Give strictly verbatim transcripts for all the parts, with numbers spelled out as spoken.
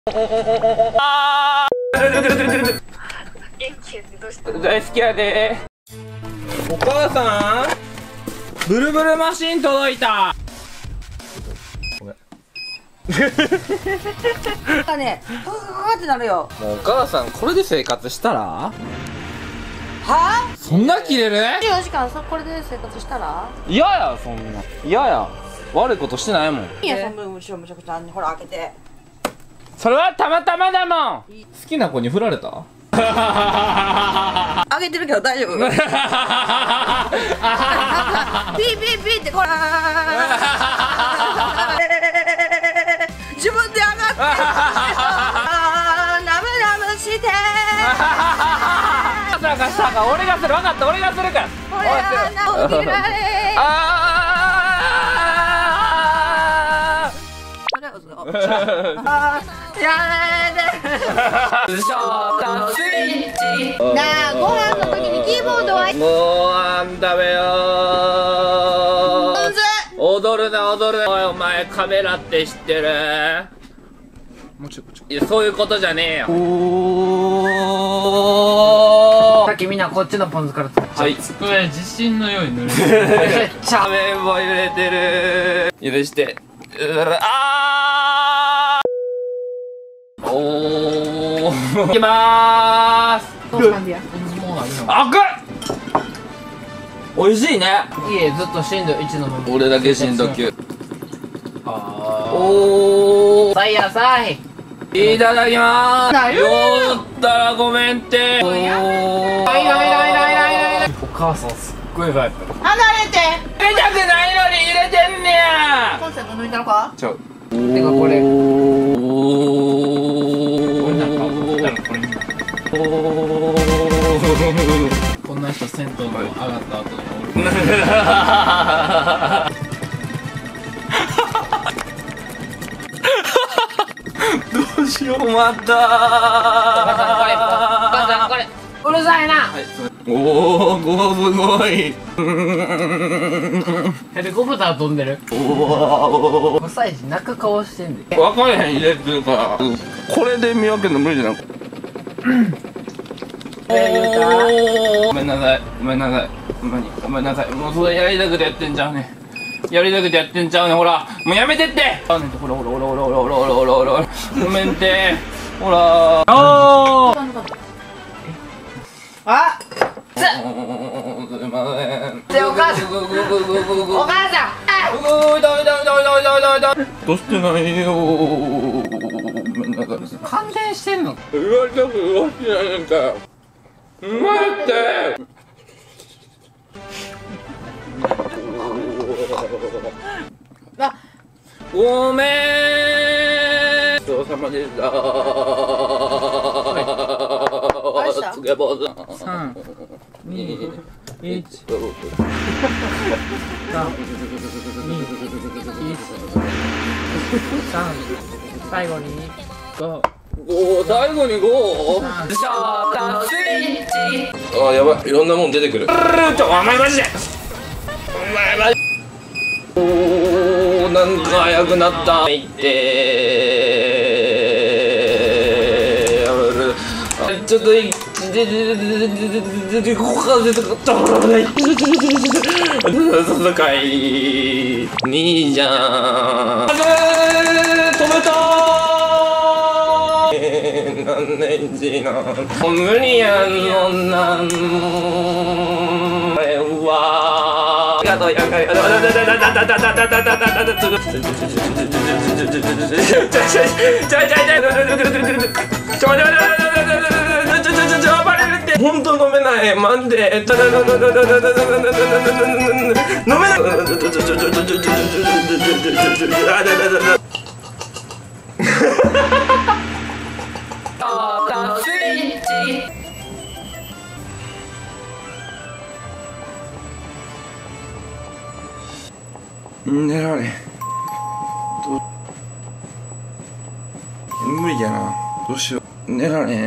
大好きやで。お母さん、ブルブルマシン届いた。ごめん。 なんかね、ふーってなるよ。 もうお母さんこれで生活したら？ はぁ？ そんな切れる？ にじゅうよじかんそこれで生活したら？ 嫌や、そんな。嫌や。悪いことしてないもん。 いや、そんな後ろむちゃくちゃあんねん。ほら開けて。 それはたまたまだもん。好きな子に振られた？ 開けてるけど大丈夫？ピーピーピーってこれ自分で上がってナムナムしてなんかしたか、俺がする。分かった、俺がするから。 俺は名を見られああそれは嘘やめてなあ、ご飯の時にキーボードはもうあんだめよー。踊るな踊るな。おいお前カメラって知ってる？もうちょいちょい。いや、そういうことじゃねえよ。おー、 さっきみんなこっちのポン酢から作っちゃう。 はい、 机地震のように濡れてる。 めっちゃ麺も揺れてる。許してうらあーおーいきまーす。 もうないよ。 あっくっおいしいね。 いえ、ずっと震度いちのまま。 俺だけ震度きゅう。 あおー、 さいやさい。 いただきまーす。 なるよったらごめんって。おー、 ないないないないない。お母さんすっごい帰った。 離れて入れたくないのに入れてんねや。 コンセント抜いたのか？ ちゃう。 てかこれ。 おこれなんか、これなんかこれ見た。こんな人銭湯の上がった後におる。 どうしよう、困ったー。 お母さんこれ、お母さんこれ。うるさいな。 はい、おお、ごすごい。 ヘリコプター飛んでる。 おお、 ごさい児泣く顔してんで。 分かれへん入れてるから。これで見分けるの無理じゃない。ごめんなさい、ごめんなさい、ほんまにごめんなさい。もうそれやりたくてやってんちゃうね。やりたくてやってんちゃうね。ほら、もうやめてって。あねんて、ほらほらほらほらほらほらほらほらほら。ごめんって。ほら。あー。 あすいません。 でお母さんお母さんうーい、だめだめだめだめだめだめだめ。どうしてないよ。ごめんなさい。 感電してんの。 言われたく言わせてないねんかよ。うまいって。 あごめん。ごちそうさまでした。つけ坊主。 三、二、一。三、最後に五。 おー、最後にご。あー、やばい、いろんなもん出てくる。ちょ、お前マジで。お前マジ。おー、なんか早くなった。いってー。ちょっといい。ここから出てくった。戦い。にじゃん。止めたー。なんねんじな。もう無理やん、そんなん。これは。ありがとう、やばい。本当飲めないマジで飲めない寝られん。無理やな。どうしよう。寝られん。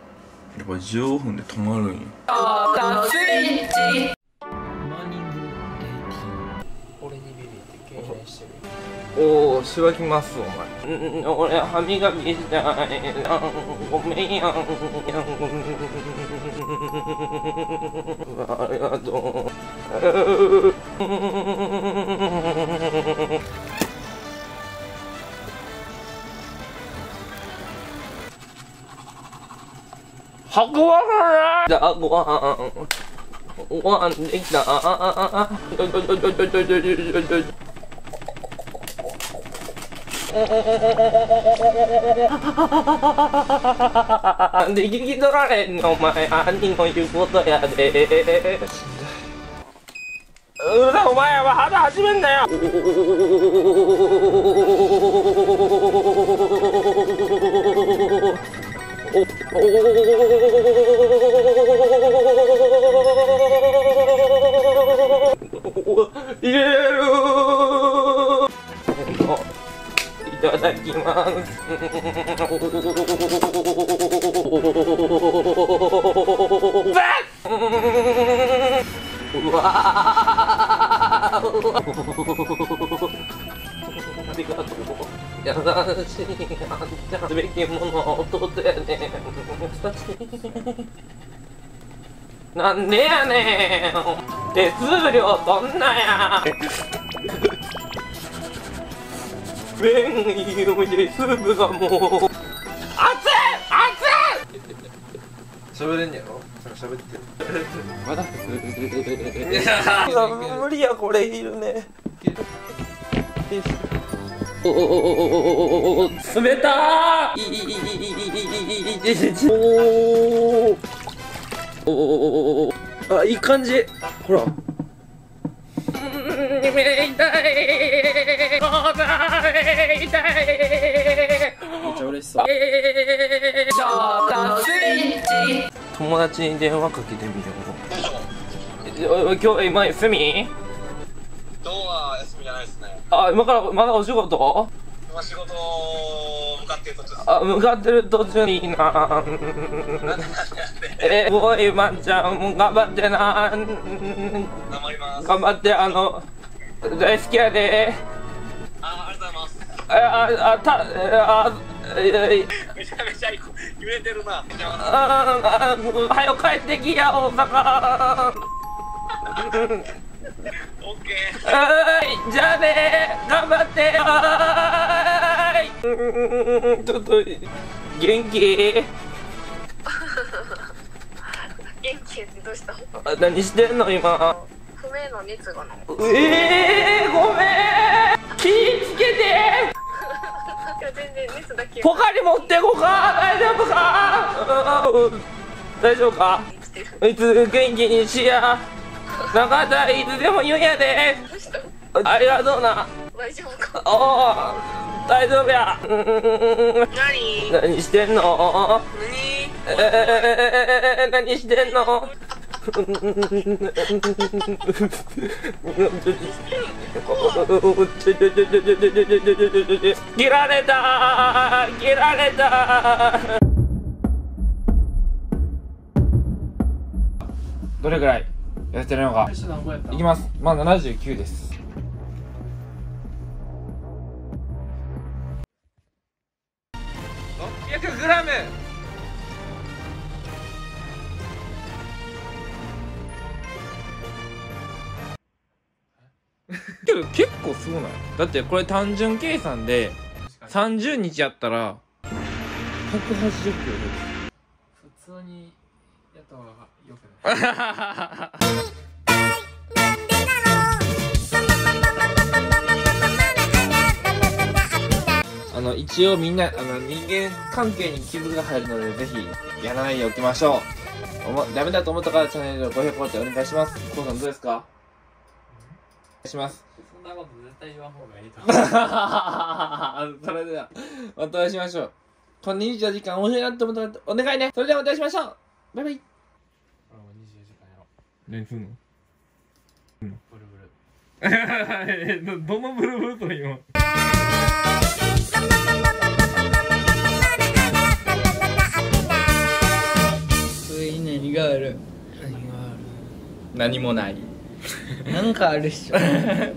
やっぱじゅうごふんで止まるんや。 モーニングおお、しばきますお前。うん、俺歯磨きしたい。ごめんやん。ありがとう。白ご飯じゃあご飯ご飯できた。なんで聞き取られんのお前。兄の言うことやで。うるさいお前は肌始めんなよ。入れる。いただきます。うわありがとう。優しいあんちゃん。すべきもの弟やね。優しい。なんでやねん。手数料どんなや。麺いいよでスープがもう熱い熱い。 喋れんやろ。喋ってる。 まだ無理やこれいるね。おおおおおおお冷たーい。おおおおあ、いい感じ。ほら。痛い。痛い。めっちゃ嬉しそう。友達に電話かけてみよう。今日今休み？ 今日は休みじゃないですね。 あ、今からまだお仕事？ 今仕事向かってる途中です。 あ、向かってる途中にいいな。え、すごいまんちゃん、もう頑張ってな。 頑張ります。 頑張って、あの大好きやで。 あ、ありがとうございます。 あ、あ、あ、た、あ、 めちゃめちゃ揺れてるな。 あ、はよ帰ってきや大阪。 オッケー。 はい、じゃあね、頑張って。はーい。ちょっと元気？ 元気ってどうしたの？ あ、何してんの今？ 不明の熱がなの。 えー、ごめん。気ぃつけて。 いや全然熱だけ。 ポカリ持ってこか。大丈夫か？大丈夫か？いつ元気にしや。なんかあったらいつでも言うんやで。 どうした？ ありがとうな。 大丈夫か？ おお、大丈夫や。 何？ 何してんの？ 何？ えー、何してんの？切られた切られた。どれぐらいやってるのかいきます。まあななじゅうきゅうです。ろっぴゃくグラム。けど結構すごない？だってこれ単純計算でさんじゅうにちやったらひゃくはちじゅっキロ出る。 普通にやった方がよくない？ あの一応みんなあの人間関係に傷が入るのでぜひやらないでおきましょう。おもダメだと思ったからチャンネルご評価ってお願いします。こうさんどうですか？お願いします。 そんなこと絶対言わん方がいいと思う。 それではまたお会いしましょう。このにじゅうよじかん面白いなと思ったらお願いね。それではまたお会いしましょう。バイバイ。 俺もにじゅうよじかんやろう。 何すんの？ ブルブル。 どのブルブルと今？ 次何がある？ 何がある？ 何もない。 なんかあるっしょ。